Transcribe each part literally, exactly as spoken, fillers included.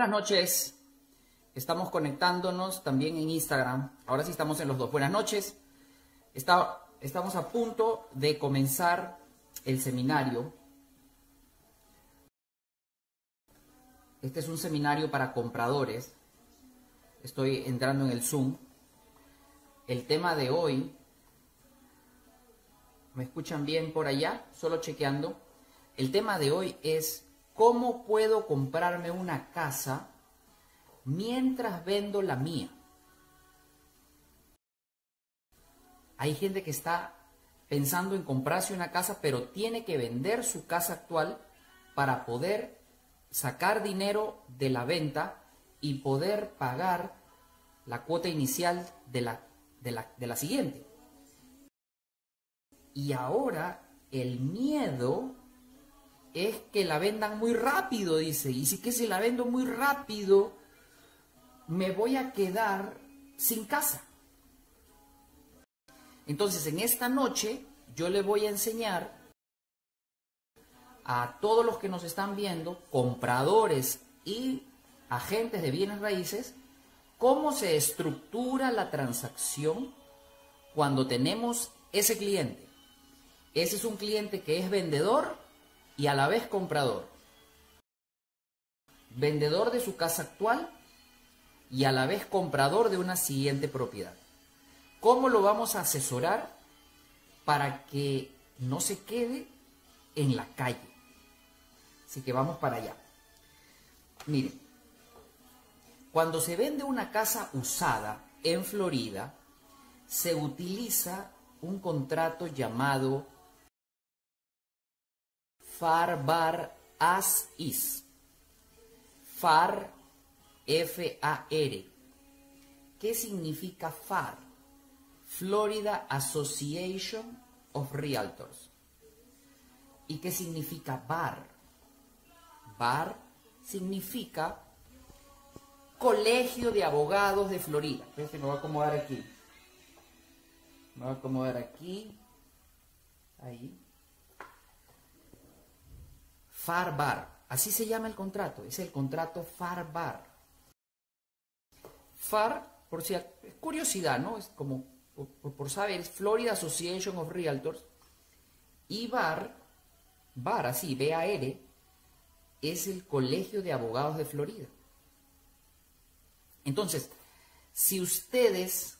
buenas noches. Estamos conectándonos también en Instagram. Ahora sí estamos en los dos. Buenas noches. Está, estamos a punto de comenzar el seminario. Este es un seminario para compradores. Estoy entrando en el Zoom. El tema de hoy, ¿me escuchan bien por allá? Solo chequeando. El tema de hoy es ¿cómo puedo comprarme una casa mientras vendo la mía? Hay gente que está pensando en comprarse una casa, pero tiene que vender su casa actual para poder sacar dinero de la venta y poder pagar la cuota inicial de la, de la, de la siguiente. Y ahora el miedo es que la vendan muy rápido, dice. Y si que si la vendo muy rápido, me voy a quedar sin casa. Entonces, en esta noche, yo le voy a enseñar a todos los que nos están viendo, compradores y agentes de bienes raíces, cómo se estructura la transacción cuando tenemos ese cliente. Ese es un cliente que es vendedor y a la vez comprador. Vendedor de su casa actual y a la vez comprador de una siguiente propiedad. ¿Cómo lo vamos a asesorar para que no se quede en la calle? Así que vamos para allá. Miren, cuando se vende una casa usada en Florida, se utiliza un contrato llamado F A R B A R as is. F A R, F A R. ¿Qué significa F A R? Florida Association of Realtors. ¿Y qué significa B A R? B A R significa Colegio de Abogados de Florida. Este me voy a acomodar aquí. Me voy a acomodar aquí. Ahí. F A R B A R. Así se llama el contrato. Es el contrato F A R B A R. F A R, por si es curiosidad, ¿no? Es como, por, por saber, es Florida Association of Realtors. Y B A R, B A R, así, B A R, es el Colegio de Abogados de Florida. Entonces, si ustedes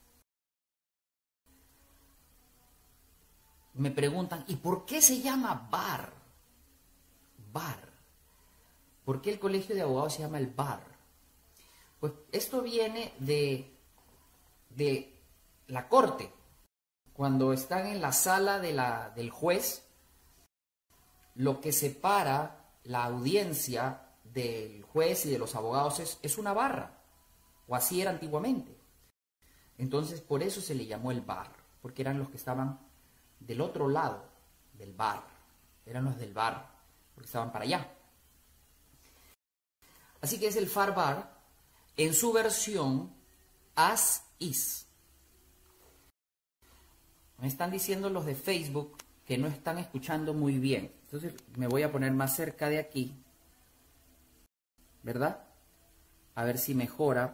me preguntan, ¿y por qué se llama B A R? B A R. ¿Por qué el Colegio de Abogados se llama el B A R? Pues esto viene de, de la corte. Cuando están en la sala de la, del juez, lo que separa la audiencia del juez y de los abogados es, es una barra. O así era antiguamente. Entonces, por eso se le llamó el B A R. Porque eran los que estaban del otro lado del B A R. Eran los del B A R. Porque estaban para allá. Así que es el F A R B A R en su versión as is. Me están diciendo los de Facebook que no están escuchando muy bien. Entonces me voy a poner más cerca de aquí. ¿Verdad? A ver si mejora.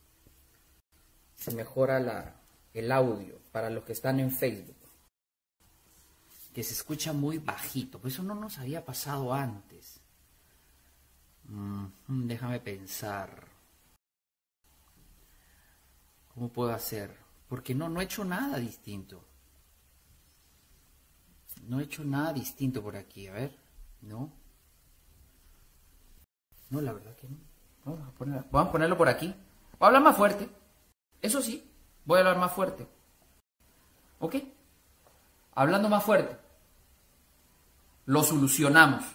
Si mejora la, el audio para los que están en Facebook. Que se escucha muy bajito. Pues eso no nos había pasado antes. Mm, déjame pensar. ¿Cómo puedo hacer? Porque no, no he hecho nada distinto. No he hecho nada distinto por aquí. A ver. No. No, la verdad que no. Vamos a, poner, vamos a ponerlo por aquí. Voy a hablar más fuerte. Eso sí, voy a hablar más fuerte. ¿Ok? Hablando más fuerte. Lo solucionamos.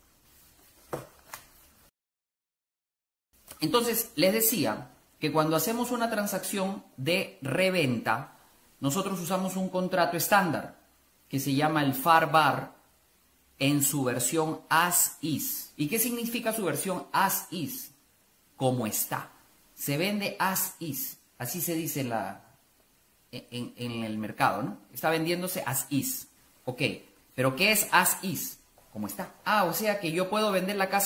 Entonces, les decía que cuando hacemos una transacción de reventa, nosotros usamos un contrato estándar que se llama el F A R B A R en su versión as is. ¿Y qué significa su versión as is? Como está. Se vende as is. Así se dice la, en, en el mercado, ¿no? Está vendiéndose as is. Ok, pero ¿qué es as is? Como está. Ah, o sea que yo puedo vender la casa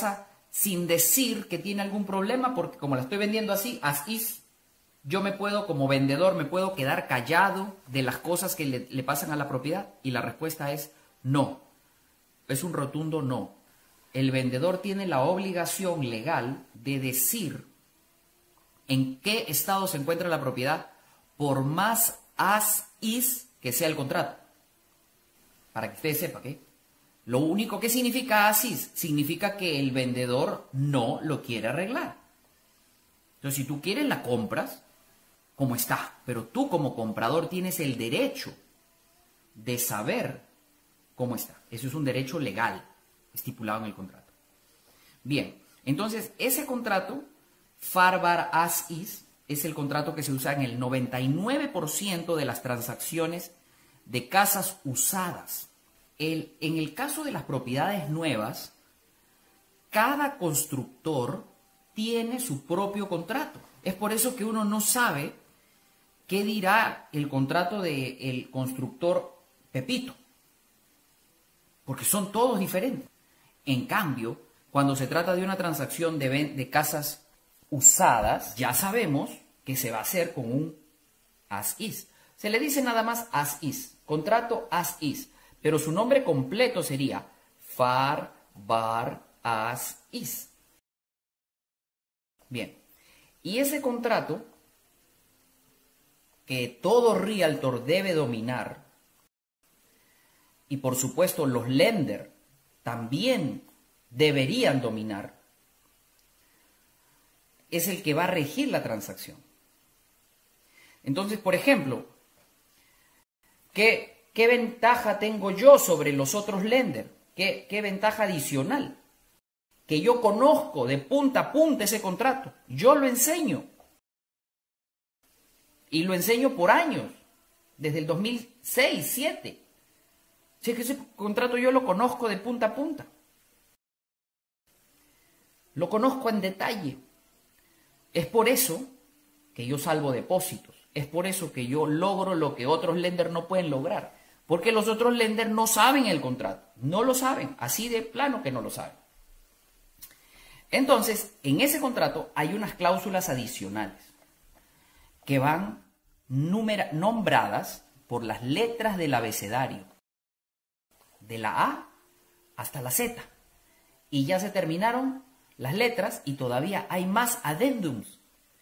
sin decir que tiene algún problema, porque como la estoy vendiendo así, as is, yo me puedo, como vendedor, me puedo quedar callado de las cosas que le, le pasan a la propiedad. Y la respuesta es no. Es un rotundo no. El vendedor tiene la obligación legal de decir en qué estado se encuentra la propiedad, por más as is que sea el contrato. Para que usted sepa que lo único que significa as is significa que el vendedor no lo quiere arreglar. Entonces, si tú quieres, la compras como está, pero tú como comprador tienes el derecho de saber cómo está. Eso es un derecho legal estipulado en el contrato. Bien, entonces ese contrato, Farbar as is, es el contrato que se usa en el noventa y nueve por ciento de las transacciones de casas usadas. El, en el caso de las propiedades nuevas, cada constructor tiene su propio contrato. Es por eso que uno no sabe qué dirá el contrato del constructor Pepito, porque son todos diferentes. En cambio, cuando se trata de una transacción de, de casas usadas, ya sabemos que se va a hacer con un as is. Se le dice nada más as is, contrato as is, pero su nombre completo sería Farbar as is. Bien, y ese contrato que todo realtor debe dominar, y por supuesto los lender también deberían dominar, es el que va a regir la transacción. Entonces, por ejemplo, ¿qué, qué ventaja tengo yo sobre los otros lenders? ¿Qué, qué ventaja adicional? Que yo conozco de punta a punta ese contrato. Yo lo enseño. Y lo enseño por años, desde el dos mil seis, dos mil siete. Si es que ese contrato yo lo conozco de punta a punta. Lo conozco en detalle. Es por eso que yo salvo depósitos. Es por eso que yo logro lo que otros lenders no pueden lograr. Porque los otros lenders no saben el contrato. No lo saben. Así de plano que no lo saben. Entonces, en ese contrato hay unas cláusulas adicionales que van numera- nombradas por las letras del abecedario. De la A hasta la Z. Y ya se terminaron las letras y todavía hay más addendums.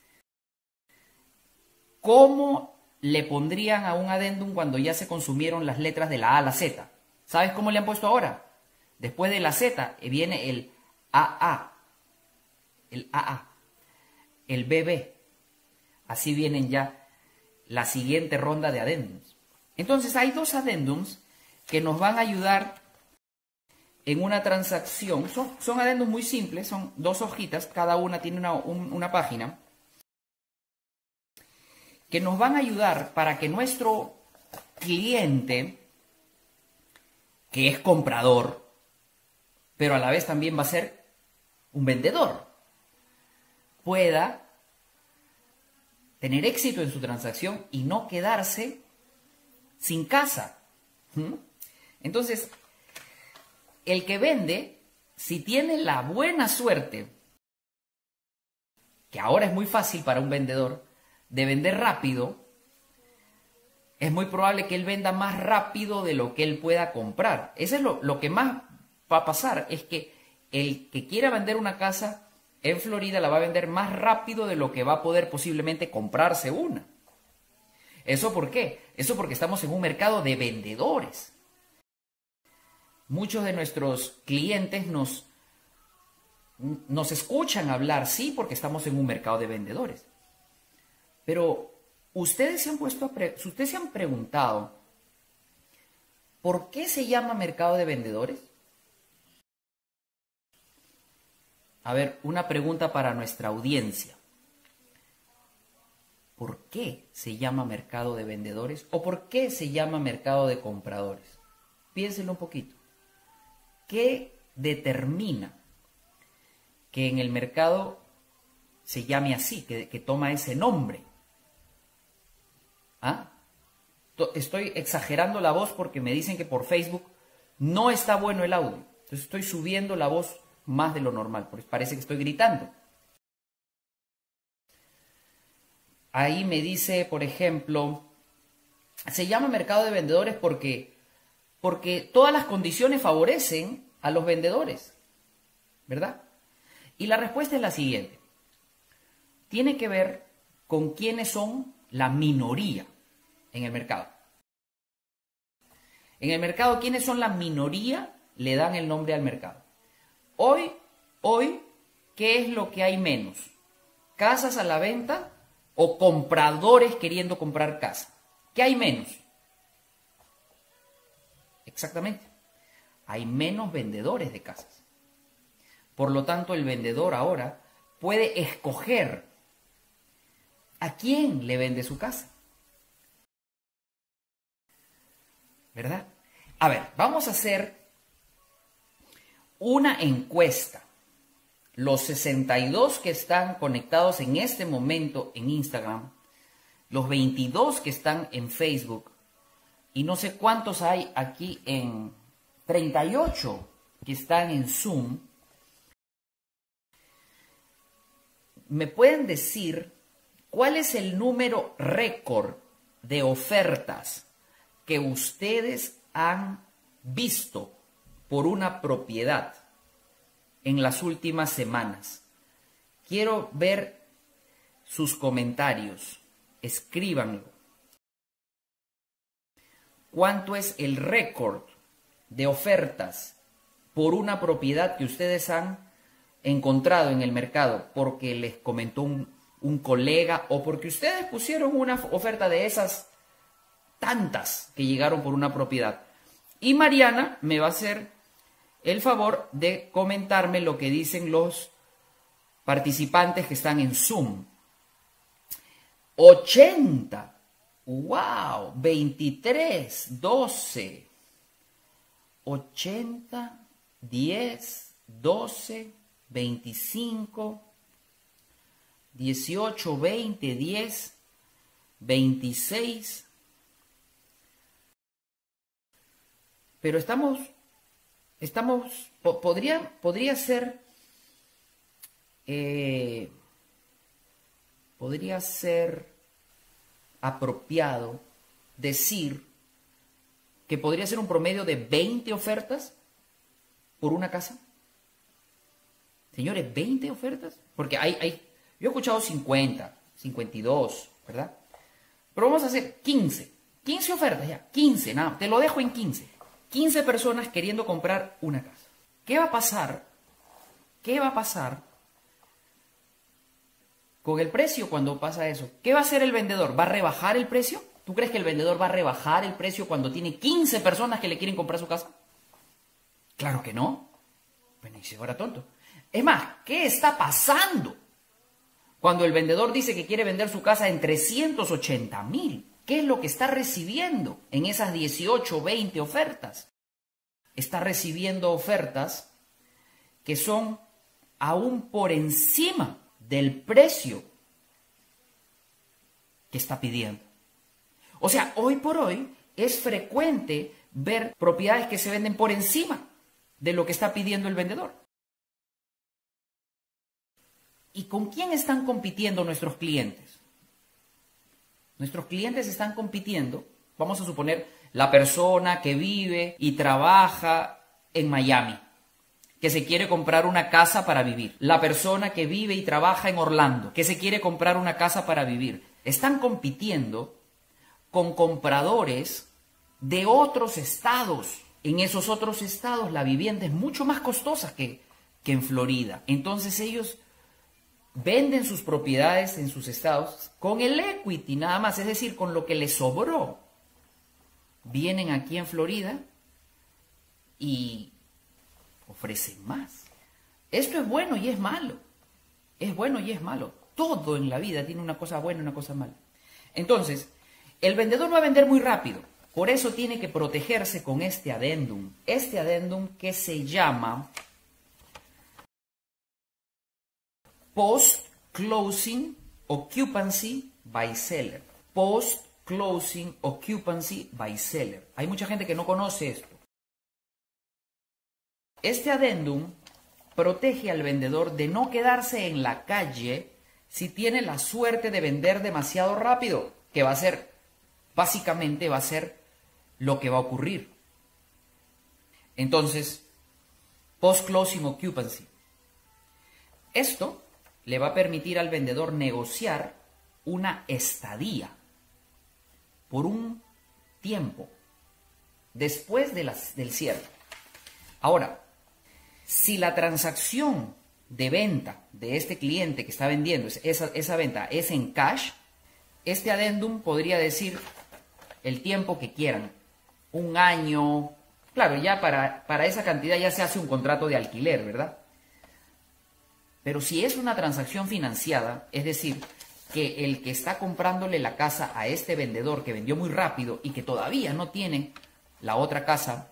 ¿Cómo le pondrían a un addendum cuando ya se consumieron las letras de la A a la Z? ¿Sabes cómo le han puesto ahora? Después de la Z viene el A A, el A A, el B B. Así vienen ya la siguiente ronda de addendums. Entonces hay dos addendums que nos van a ayudar en una transacción. Son, son addendums muy simples, son dos hojitas, cada una tiene una, un, una página, que nos van a ayudar para que nuestro cliente, que es comprador, pero a la vez también va a ser un vendedor, pueda tener éxito en su transacción y no quedarse sin casa. ¿Mm? Entonces, el que vende, si tiene la buena suerte, que ahora es muy fácil para un vendedor, de vender rápido, es muy probable que él venda más rápido de lo que él pueda comprar. Eso es lo, lo que más va a pasar, es que el que quiera vender una casa en Florida la va a vender más rápido de lo que va a poder posiblemente comprarse una. ¿Eso por qué? Eso porque estamos en un mercado de vendedores. Muchos de nuestros clientes nos, nos escuchan hablar, sí, porque estamos en un mercado de vendedores. Pero ustedes se han puesto a pre- ustedes se han preguntado, ¿por qué se llama mercado de vendedores? A ver, una pregunta para nuestra audiencia. ¿Por qué se llama mercado de vendedores? ¿O por qué se llama mercado de compradores? Piénsenlo un poquito. ¿Qué determina que en el mercado se llame así, que, que toma ese nombre? ¿Ah? Estoy exagerando la voz porque me dicen que por Facebook no está bueno el audio. Entonces estoy subiendo la voz más de lo normal, porque parece que estoy gritando. Ahí me dice, por ejemplo, se llama mercado de vendedores porque, porque todas las condiciones favorecen a los vendedores, ¿verdad? Y la respuesta es la siguiente. Tiene que ver con quiénes son la minoría en el mercado. En el mercado, ¿quiénes son la minoría? Le dan el nombre al mercado. Hoy, hoy, ¿qué es lo que hay menos? ¿Casas a la venta o compradores queriendo comprar casa? ¿Qué hay menos? Exactamente. Hay menos vendedores de casas. Por lo tanto, el vendedor ahora puede escoger a quién le vende su casa. ¿Verdad? A ver, vamos a hacer una encuesta. Los sesenta y dos que están conectados en este momento en Instagram, los veintidós que están en Facebook, y no sé cuántos hay aquí en treinta y ocho que están en Zoom, ¿me pueden decir cuál es el número récord de ofertas que ustedes han visto por una propiedad en las últimas semanas? Quiero ver sus comentarios. Escríbanlo. ¿Cuánto es el récord de ofertas por una propiedad que ustedes han encontrado en el mercado porque les comentó un, un colega o porque ustedes pusieron una oferta de esas tantas que llegaron por una propiedad? Y Mariana me va a hacer el favor de comentarme lo que dicen los participantes que están en Zoom. ochenta. ¡Wow! veintitrés, doce. ochenta, diez, doce, veinticinco, dieciocho, veinte, diez, veintiséis. Pero estamos, estamos, po podría, podría ser, eh, podría ser apropiado decir que podría ser un promedio de veinte ofertas por una casa. Señores, ¿veinte ofertas? Porque hay, hay, yo he escuchado cincuenta, cincuenta y dos, ¿verdad? Pero vamos a hacer quince, quince ofertas ya, quince, nada, te lo dejo en quince. quince personas queriendo comprar una casa. ¿Qué va a pasar? ¿Qué va a pasar con el precio cuando pasa eso? ¿Qué va a hacer el vendedor? ¿Va a rebajar el precio? ¿Tú crees que el vendedor va a rebajar el precio cuando tiene quince personas que le quieren comprar su casa? Claro que no. Bueno, y si fuera tonto. Es más, ¿qué está pasando cuando el vendedor dice que quiere vender su casa en trescientos ochenta mil? ¿Qué es lo que está recibiendo en esas dieciocho, veinte ofertas? Está recibiendo ofertas que son aún por encima del precio que está pidiendo. O sea, hoy por hoy es frecuente ver propiedades que se venden por encima de lo que está pidiendo el vendedor. ¿Y con quién están compitiendo nuestros clientes? Nuestros clientes están compitiendo, vamos a suponer, la persona que vive y trabaja en Miami, que se quiere comprar una casa para vivir. La persona que vive y trabaja en Orlando, que se quiere comprar una casa para vivir. Están compitiendo con compradores de otros estados. En esos otros estados la vivienda es mucho más costosa que, que en Florida. Entonces ellos venden sus propiedades en sus estados con el equity nada más, es decir, con lo que les sobró. Vienen aquí en Florida y ofrecen más. Esto es bueno y es malo. Es bueno y es malo. Todo en la vida tiene una cosa buena y una cosa mala. Entonces, el vendedor va a vender muy rápido. Por eso tiene que protegerse con este adendum. Este adendum que se llama Post-Closing Occupancy by Seller. Post-Closing Occupancy by Seller. Hay mucha gente que no conoce esto. Este adendum protege al vendedor de no quedarse en la calle si tiene la suerte de vender demasiado rápido, que va a ser, básicamente va a ser lo que va a ocurrir. Entonces, post-closing occupancy. Esto le va a permitir al vendedor negociar una estadía por un tiempo después de las, del cierre. Ahora, si la transacción de venta de este cliente que está vendiendo, esa, esa venta es en cash, este adendum podría decir el tiempo que quieran, un año, claro, ya para, para esa cantidad ya se hace un contrato de alquiler, ¿verdad? Pero si es una transacción financiada, es decir, que el que está comprándole la casa a este vendedor que vendió muy rápido y que todavía no tiene la otra casa,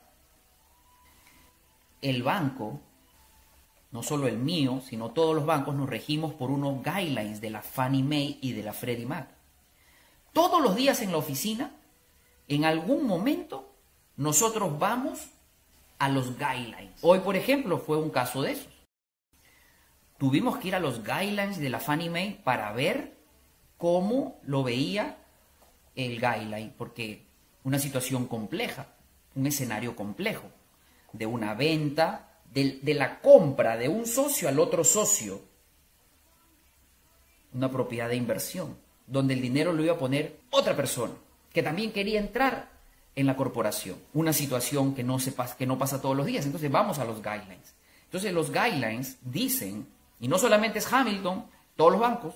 el banco, no solo el mío, sino todos los bancos nos regimos por unos guidelines de la Fannie Mae y de la Freddie Mac. Todos los días en la oficina, en algún momento, nosotros vamos a los guidelines. Hoy, por ejemplo, fue un caso de esos. Tuvimos que ir a los guidelines de la Fannie Mae para ver cómo lo veía el guideline, porque una situación compleja, un escenario complejo, de una venta, de, de la compra de un socio al otro socio, una propiedad de inversión, donde el dinero lo iba a poner otra persona, que también quería entrar en la corporación, una situación que no, se pasa, que no pasa todos los días. Entonces vamos a los guidelines. Entonces los guidelines dicen, y no solamente es Hamilton, todos los bancos,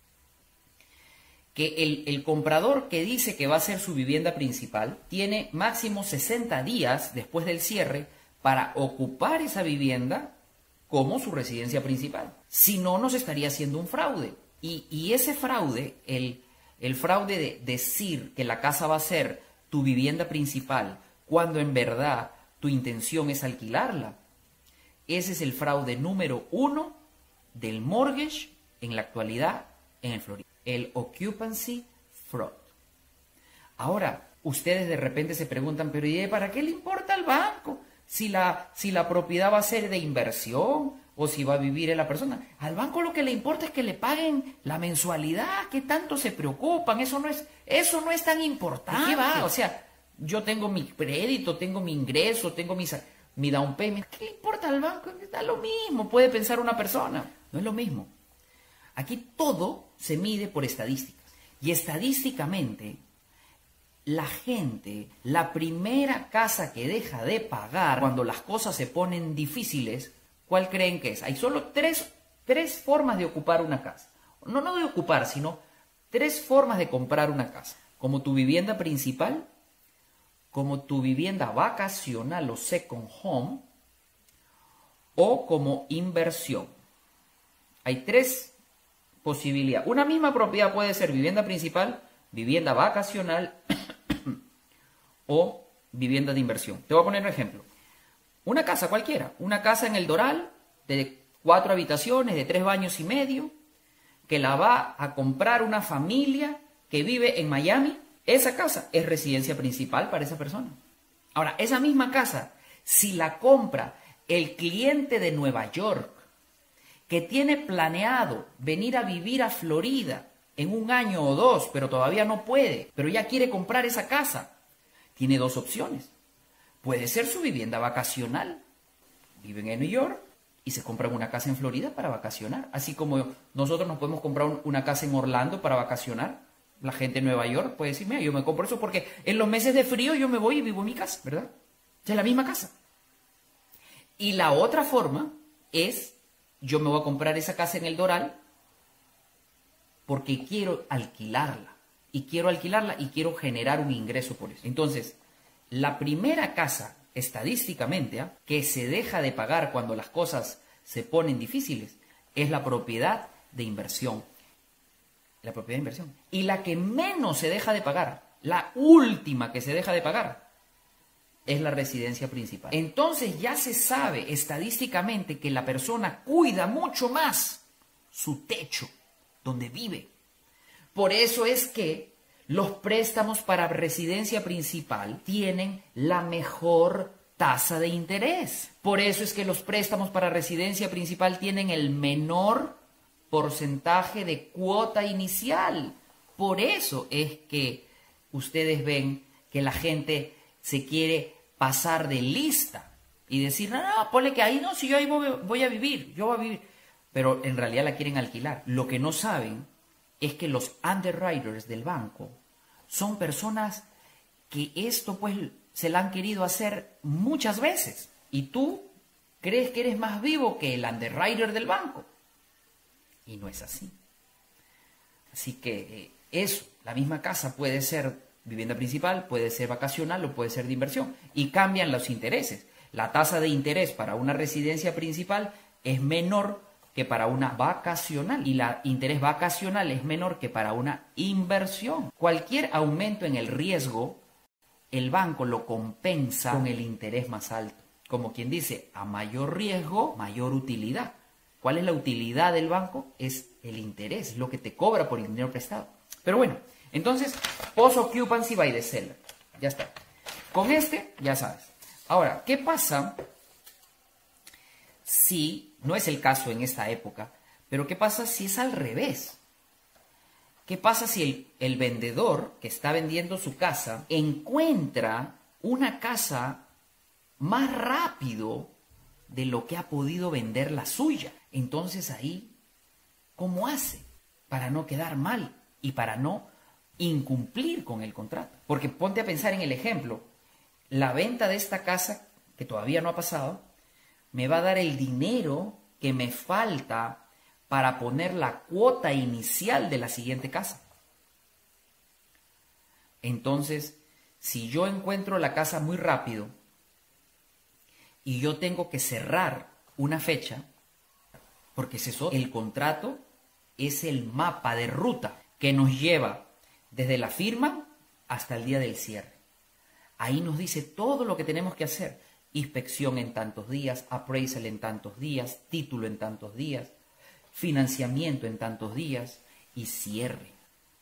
que el, el comprador que dice que va a ser su vivienda principal tiene máximo sesenta días después del cierre para ocupar esa vivienda como su residencia principal. Si no, nos estaría haciendo un fraude. Y, y ese fraude, el, el fraude de decir que la casa va a ser tu vivienda principal cuando en verdad tu intención es alquilarla, ese es el fraude número uno del mortgage en la actualidad en el Florida. El occupancy fraud. Ahora, ustedes de repente se preguntan, pero ¿y para qué le importa al banco? Si la, si la propiedad va a ser de inversión o si va a vivir en la persona. Al banco lo que le importa es que le paguen la mensualidad. ¿Qué tanto se preocupan? Eso no es, eso no es tan importante. ¿Qué va? O sea, yo tengo mi crédito, tengo mi ingreso, tengo mi, mi down payment. ¿Qué le importa al banco? Da lo mismo, puede pensar una persona. No es lo mismo. Aquí todo se mide por estadísticas. Y estadísticamente, la gente, la primera casa que deja de pagar cuando las cosas se ponen difíciles, ¿cuál creen que es? Hay solo tres, tres formas de ocupar una casa. No, no de ocupar, sino tres formas de comprar una casa. Como tu vivienda principal, como tu vivienda vacacional o second home, o como inversión. Hay tres posibilidad. Una misma propiedad puede ser vivienda principal, vivienda vacacional o vivienda de inversión. Te voy a poner un ejemplo. Una casa cualquiera, una casa en el Doral de cuatro habitaciones, de tres baños y medio, que la va a comprar una familia que vive en Miami. Esa casa es residencia principal para esa persona. Ahora, esa misma casa, si la compra el cliente de Nueva York, que tiene planeado venir a vivir a Florida en un año o dos, pero todavía no puede, pero ya quiere comprar esa casa, tiene dos opciones. Puede ser su vivienda vacacional. Viven en New York y se compran una casa en Florida para vacacionar. Así como nosotros nos podemos comprar una casa en Orlando para vacacionar. La gente en Nueva York puede decir, mira, yo me compro eso porque en los meses de frío yo me voy y vivo en mi casa, ¿verdad? Es la misma casa. Y la otra forma es, yo me voy a comprar esa casa en el Doral porque quiero alquilarla. Y quiero alquilarla y quiero generar un ingreso por eso. Entonces, la primera casa, estadísticamente, ¿eh? que se deja de pagar cuando las cosas se ponen difíciles, es la propiedad de inversión. La propiedad de inversión. Y la que menos se deja de pagar, la última que se deja de pagar, es la residencia principal. Entonces ya se sabe estadísticamente que la persona cuida mucho más su techo, donde vive. Por eso es que los préstamos para residencia principal tienen la mejor tasa de interés. Por eso es que los préstamos para residencia principal tienen el menor porcentaje de cuota inicial. Por eso es que ustedes ven que la gente se quiere pasar de lista y decir, no, no, ponle que ahí no, si yo ahí voy, voy a vivir, yo voy a vivir. Pero en realidad la quieren alquilar. Lo que no saben es que los underwriters del banco son personas que esto pues se la han querido hacer muchas veces. Y tú crees que eres más vivo que el underwriter del banco. Y no es así. Así que eh, eso, la misma casa puede ser vivienda principal, puede ser vacacional o puede ser de inversión. Y cambian los intereses. La tasa de interés para una residencia principal es menor que para una vacacional. Y la interés vacacional es menor que para una inversión. Cualquier aumento en el riesgo, el banco lo compensa con el interés más alto. Como quien dice, a mayor riesgo, mayor utilidad. ¿Cuál es la utilidad del banco? Es el interés, lo que te cobra por el dinero prestado. Pero bueno, entonces, post-occupancy by the seller. Ya está. Con este, ya sabes. Ahora, ¿qué pasa si, no es el caso en esta época, pero qué pasa si es al revés? ¿Qué pasa si el, el vendedor que está vendiendo su casa encuentra una casa más rápido de lo que ha podido vender la suya? Entonces ahí, ¿cómo hace para no quedar mal y para no incumplir con el contrato? Porque ponte a pensar en el ejemplo. La venta de esta casa, que todavía no ha pasado, me va a dar el dinero que me falta para poner la cuota inicial de la siguiente casa. Entonces, si yo encuentro la casa muy rápido y yo tengo que cerrar una fecha, porque es eso, el contrato es el mapa de ruta que nos lleva desde la firma hasta el día del cierre. Ahí nos dice todo lo que tenemos que hacer. Inspección en tantos días, appraisal en tantos días, título en tantos días, financiamiento en tantos días y cierre.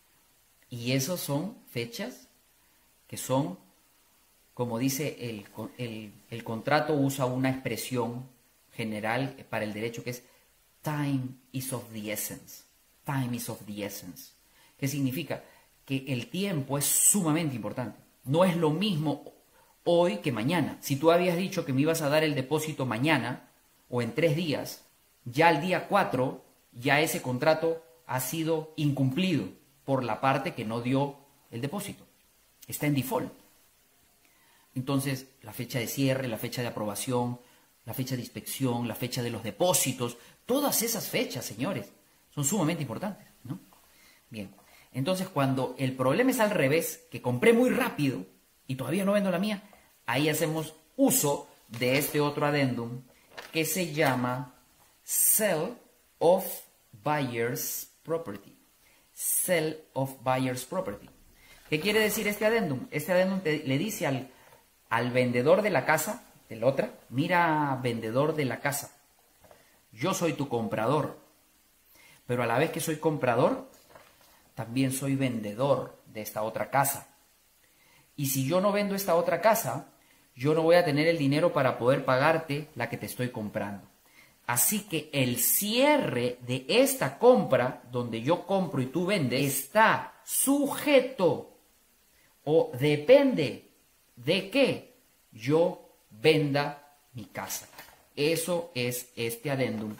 Y esos son fechas que son, como dice el, el, el contrato, usa una expresión general para el derecho que es time is of the essence. Time is of the essence. ¿Qué significa? Que el tiempo es sumamente importante. No es lo mismo hoy que mañana. Si tú habías dicho que me ibas a dar el depósito mañana o en tres días, ya al día cuatro, ya ese contrato ha sido incumplido por la parte que no dio el depósito. Está en default. Entonces, la fecha de cierre, la fecha de aprobación, la fecha de inspección, la fecha de los depósitos, todas esas fechas, señores, son sumamente importantes, ¿no? Bien, entonces cuando el problema es al revés, que compré muy rápido y todavía no vendo la mía, ahí hacemos uso de este otro adendum que se llama Sale of Buyer's Property. Sale of Buyer's Property. ¿Qué quiere decir este adendum? Este adendum te, le dice al, al vendedor de la casa, del otra, mira, vendedor de la casa, yo soy tu comprador, pero a la vez que soy comprador, también soy vendedor de esta otra casa. Y si yo no vendo esta otra casa, yo no voy a tener el dinero para poder pagarte la que te estoy comprando. Así que el cierre de esta compra, donde yo compro y tú vendes, está sujeto o depende de que yo venda mi casa. Eso es este adendum,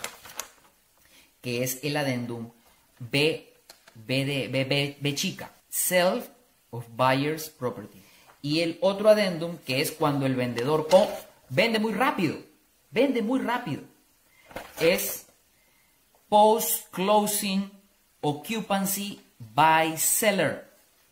que es el adendum B, B, de, B, B, B chica, Sale of Buyer's Property. Y el otro adendum, que es cuando el vendedor oh, vende muy rápido, vende muy rápido, es Post-Closing Occupancy by Seller.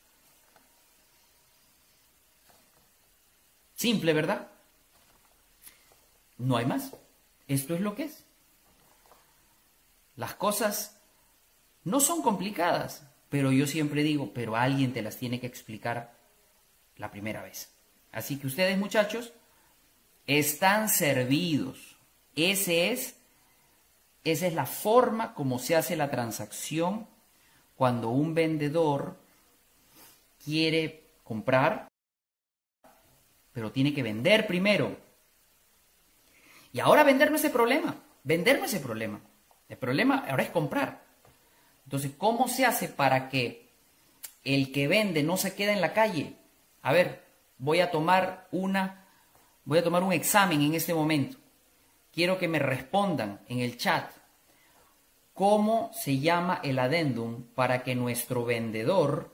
Simple, ¿verdad? No hay más. Esto es lo que es. Las cosas no son complicadas, pero yo siempre digo, pero alguien te las tiene que explicar la primera vez. Así que ustedes, muchachos, están servidos. Ese es, esa es la forma como se hace la transacción cuando un vendedor quiere comprar, pero tiene que vender primero. Y ahora vender no es el problema. Vender no es el problema. El problema ahora es comprar. Entonces, ¿cómo se hace para que el que vende no se quede en la calle? A ver, voy a tomar una, voy a tomar un examen en este momento. Quiero que me respondan en el chat cómo se llama el adendum para que nuestro vendedor,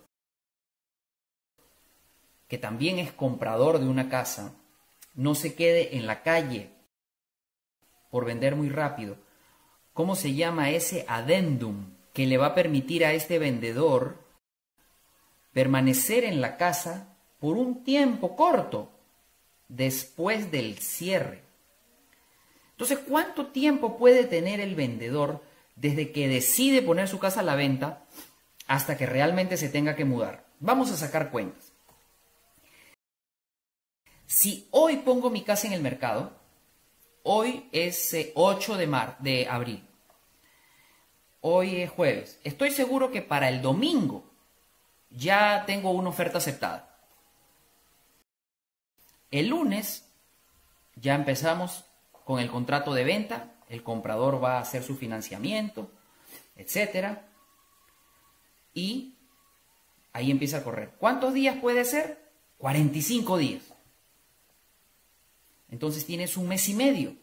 que también es comprador de una casa, no se quede en la calle por vender muy rápido. ¿Cómo se llama ese adendum que le va a permitir a este vendedor permanecer en la casa por un tiempo corto después del cierre? Entonces, ¿cuánto tiempo puede tener el vendedor desde que decide poner su casa a la venta hasta que realmente se tenga que mudar? Vamos a sacar cuentas. Si hoy pongo mi casa en el mercado, hoy es eh, ocho de, mar, de abril, hoy es jueves, estoy seguro que para el domingo ya tengo una oferta aceptada. El lunes ya empezamos con el contrato de venta, el comprador va a hacer su financiamiento, etcétera. Y ahí empieza a correr. ¿Cuántos días puede ser? cuarenta y cinco días. Entonces tienes un mes y medio.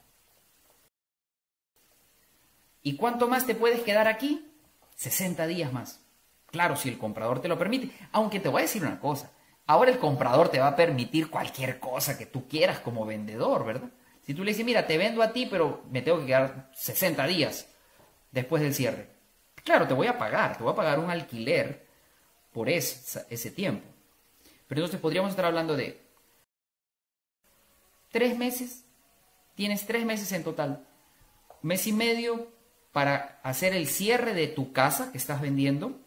¿Y cuánto más te puedes quedar aquí? sesenta días más. Claro, si el comprador te lo permite. Aunque te voy a decir una cosa. Ahora el comprador te va a permitir cualquier cosa que tú quieras como vendedor, ¿verdad? Si tú le dices, mira, te vendo a ti, pero me tengo que quedar sesenta días después del cierre. Claro, te voy a pagar, te voy a pagar un alquiler por ese, ese tiempo. Pero entonces podríamos estar hablando de tres meses. Tienes tres meses en total. Mes y medio para hacer el cierre de tu casa que estás vendiendo.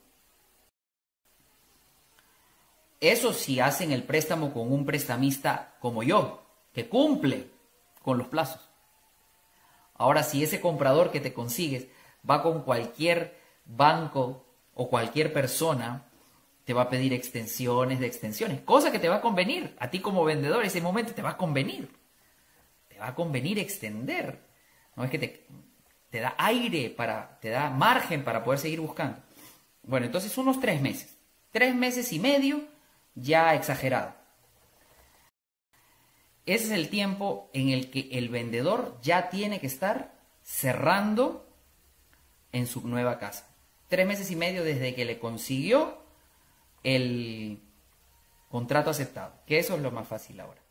Eso si hacen el préstamo con un prestamista como yo, que cumple con los plazos. Ahora, si ese comprador que te consigues va con cualquier banco o cualquier persona, te va a pedir extensiones de extensiones, cosa que te va a convenir. A ti como vendedor, ese momento te va a convenir. Te va a convenir extender. No es que te, te da aire, para, te da margen para poder seguir buscando. Bueno, entonces unos tres meses. Tres meses y medio, ya exagerado. Ese es el tiempo en el que el vendedor ya tiene que estar cerrando en su nueva casa. Tres meses y medio desde que le consiguió el contrato aceptado, que eso es lo más fácil ahora.